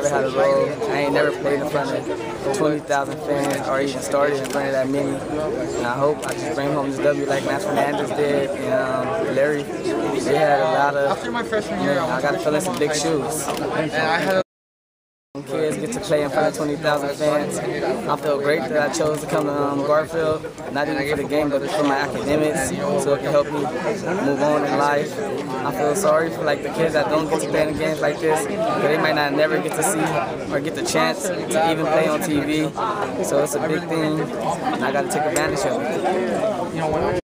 never had a role. I ain't never played in front of 20,000 fans or even started in front of that many. And I hope I just bring home this W like Matt Fernandez did and Larry. They had a lot of, after my freshman year, I got to fill in some big shoes. And I had Kids get to play in front of 20,000 fans. I feel great that I chose to come to Garfield, not even for the game, but for my academics, so it can help me move on in life. I feel sorry for like the kids that don't get to play in games like this, because they might not never get to see or get the chance to even play on TV. So it's a big thing, and I got to take advantage of it.